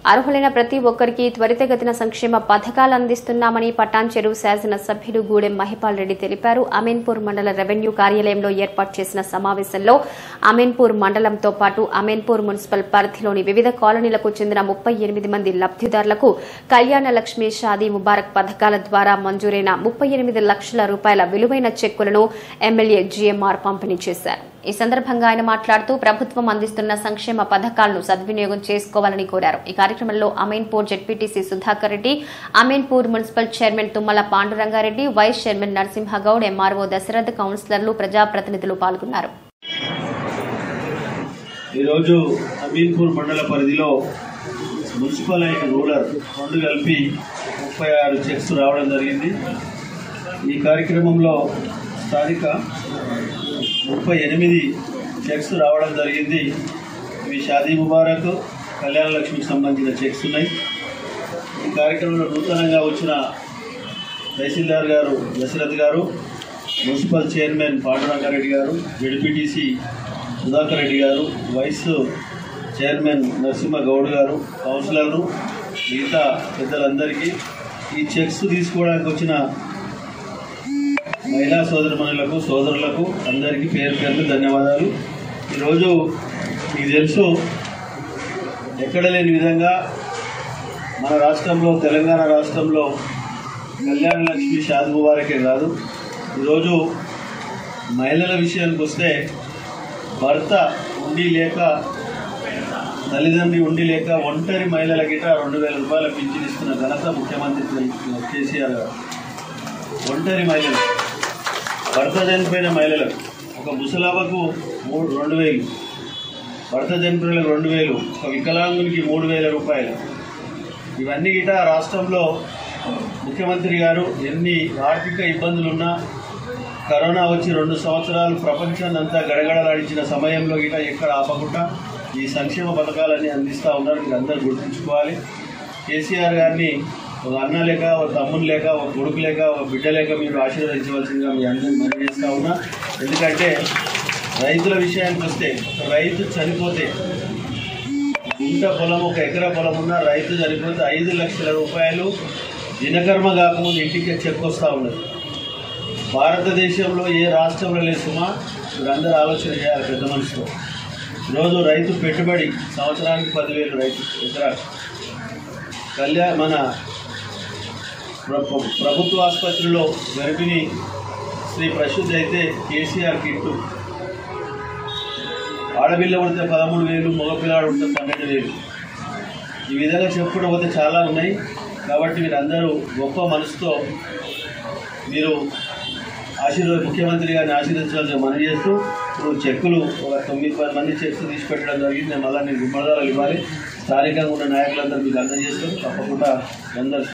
అర్హులైన ప్రతి ఒక్కరికి త్వరితగతిన సంక్షేమ పథకాలు అందిస్తున్నామని పటాన్చెరు శాసన సభ్యులు గూడెం మహిపాల్ రెడ్డి తెలిపారు. అమీన్పూర్ మండల రెవెన్యూ కార్యాలయంలో ఏర్పాటు చేసిన సమావేశంలో అమీన్పూర్ మండలంతో పాటు అమీన్పూర్ మున్సిపల్ పరిధిలోని వివిధ కాలనీలకు చెందిన 38 మంది లబ్దిదారులకు కళ్యాణ లక్ష్మి షాదీ ముబారక్ పథకాల ద్వారా మంజూరైన 38 లక్షల రూపాయల విలువైన చెక్కులను ఎమ్మెల్యే జీఎంఆర్ పంపిణీ చేశారు. ఈ సందర్భంగా ఆయన మాట్లాడుతూ ప్రభుత్వం అందిస్తున్న సంక్షేమ పథకాలను సద్వినియోగం చేసుకోవాలని కోరారు. ఈ కార్యక్రమంలో Ameenpur ZPTC Sudhakar Reddy, Ameenpur municipal chairman Tummala Panduranga Reddy, vice chairman Narasimha Goud, MRO Dasharath, కౌన్సిలర్లు, ప్రజాప్రతినిధులు పాల్గొన్నారు. ఈరోజు అమీన్పూర్ మండల పరిధిలో మున్సిపల్ అండ్ రూరల్ రెండు కలిపి 36 చెక్స్ రావడం జరిగింది. ఈ కార్యక్రమంలో స్థానిక 38 చెక్స్ రావడం జరిగింది. ఇవి షాదీ ముబారక్, కళ్యాణ లక్ష్మికి సంబంధించిన చెక్స్ ఉన్నాయి. ఈ కార్యక్రమంలో నూతనంగా వచ్చిన తహసీల్దార్ గారు దశరథ్ గారు, మున్సిపల్ చైర్మన్ పాండురంగారెడ్డి గారు, జెడ్పీటీసీ సుధాకర్ రెడ్డి గారు, వైస్ చైర్మన్ నరసింహగౌడ్ గారు, కౌన్సిలర్లు, మిగతా పెద్దలందరికీ ఈ చెక్స్ తీసుకోవడానికి వచ్చిన మహిళా సోదరమణులకు, సోదరులకు అందరికీ పేరు పేరు ధన్యవాదాలు. ఈరోజు మీకు తెలుసు, ఎక్కడ లేని విధంగా మన రాష్ట్రంలో, తెలంగాణ రాష్ట్రంలో కళ్యాణ లక్ష్మి షాదీ ముబారకే కాదు, ఈరోజు మహిళల విషయానికి వస్తే భర్త ఉండి లేక, తల్లిదండ్రి ఉండి లేక ఒంటరి మహిళల గిట 2000 రూపాయల పింఛన్ ఇస్తున్న ఘనత ముఖ్యమంత్రి కేసీఆర్ గారు. ఒంటరి మహిళలు, భర్త చనిపోయిన మహిళలకు, ఒక ముసలాబకు 2000, భర్త చనిపోయిన 2000, ఒక వికలాంగునికి 3000 రూపాయలు. ఇవన్నీ గిట రాష్ట్రంలో ముఖ్యమంత్రి గారు ఎన్ని ఆర్థిక ఇబ్బందులున్నా, కరోనా వచ్చి 2 సంవత్సరాలు ప్రపంచాన్ని అంతా గడగడలాడించిన సమయంలో గిట ఎక్కడ ఆపకుండా ఈ సంక్షేమ పథకాలన్నీ అందిస్తూ ఉన్నారు. మీరు అందరూ గుర్తుంచుకోవాలి. కేసీఆర్ గారిని ఒక అన్న లేక, ఒక తమ్ముని లేక, ఒక కొడుకు లేక, ఒక బిడ్డ లేక మీరు ఆశీర్వదించవలసిందిగా మీ అందరినీ మనవి చేస్తూ ఉన్నా. ఎందుకంటే రైతుల విషయానికి వస్తే, రైతు చనిపోతే, ఇంత పొలం, 1 ఎకరా పొలం ఉన్న రైతు చనిపోతే 5 లక్షల రూపాయలు దినకర్మ కాకముందు ఇంటికి చెక్ వస్తూ ఉన్నది. భారతదేశంలో ఏ రాష్ట్రంలో లేదు సుమా. మీరందరూ ఆలోచన చేయాలి పెద్ద మనుషులు. ఈరోజు రైతు పెట్టుబడి సంవత్సరానికి 10,000 రైతు ఎకరా. మన ప్రభుత్వ ఆసుపత్రిలో గర్భిణి శ్రీ ప్రసూతి అయితే కేసీఆర్ కిట్టు, ఆడపిల్ల ఉడితే 13,000, మగపిల్లాడు ఉడితే 12,000. ఈ విధంగా చెప్పుకుంటూ పోతే చాలా ఉన్నాయి. కాబట్టి మీరందరూ గొప్ప మనసుతో మీరు ముఖ్యమంత్రి గారిని ఆశీర్వదించాలని మనవి చేస్తూ, ఇప్పుడు చెక్కులు ఒక 9-10 మంది చెక్స్ తీసి పెట్టడం జరిగింది. నేను గుమ్మడిదారాలు ఇవ్వాలి. స్థానికంగా ఉన్న నాయకులందరూ మీకు అందజేస్తారు. తప్పకుండా అందరూ